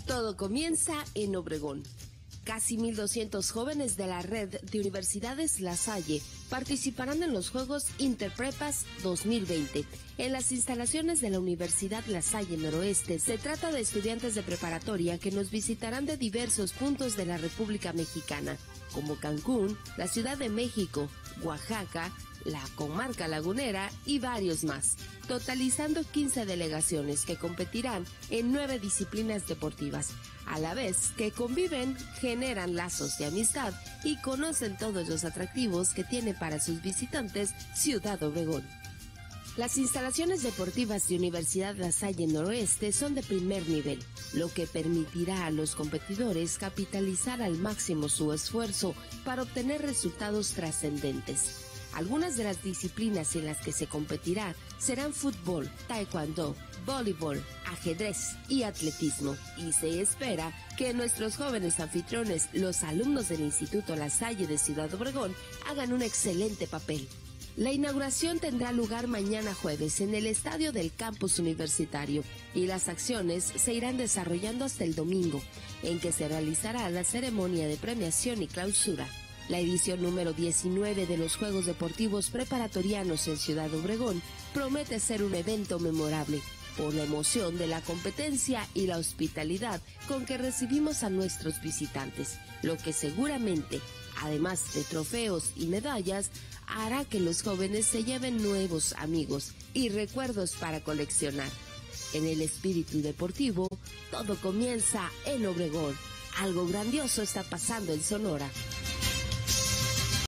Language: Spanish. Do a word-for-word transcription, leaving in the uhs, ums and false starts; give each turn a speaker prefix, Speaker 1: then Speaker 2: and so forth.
Speaker 1: Todo comienza en Obregón. Casi mil doscientos jóvenes de la red de Universidades La Salle participarán en los Juegos Interprepas dos mil veinte. En las instalaciones de la Universidad La Salle Noroeste se trata de estudiantes de preparatoria que nos visitarán de diversos puntos de la República Mexicana, como Cancún, la Ciudad de México, Oaxaca, la comarca lagunera y varios más, totalizando quince delegaciones que competirán en nueve disciplinas deportivas, a la vez que conviven, generan lazos de amistad y conocen todos los atractivos que tiene para sus visitantes Ciudad Obregón. Las instalaciones deportivas de Universidad La Salle Noroeste son de primer nivel, lo que permitirá a los competidores capitalizar al máximo su esfuerzo para obtener resultados trascendentes. Algunas de las disciplinas en las que se competirá serán fútbol, taekwondo, voleibol, ajedrez y atletismo, y se espera que nuestros jóvenes anfitriones, los alumnos del Instituto La Salle de Ciudad Obregón, hagan un excelente papel. La inauguración tendrá lugar mañana jueves en el estadio del campus universitario y las acciones se irán desarrollando hasta el domingo, en que se realizará la ceremonia de premiación y clausura. La edición número diecinueve de los Juegos Deportivos Preparatorianos en Ciudad Obregón promete ser un evento memorable por la emoción de la competencia y la hospitalidad con que recibimos a nuestros visitantes, lo que seguramente, además de trofeos y medallas, hará que los jóvenes se lleven nuevos amigos y recuerdos para coleccionar. En el espíritu deportivo, todo comienza en Obregón. Algo grandioso está pasando en Sonora.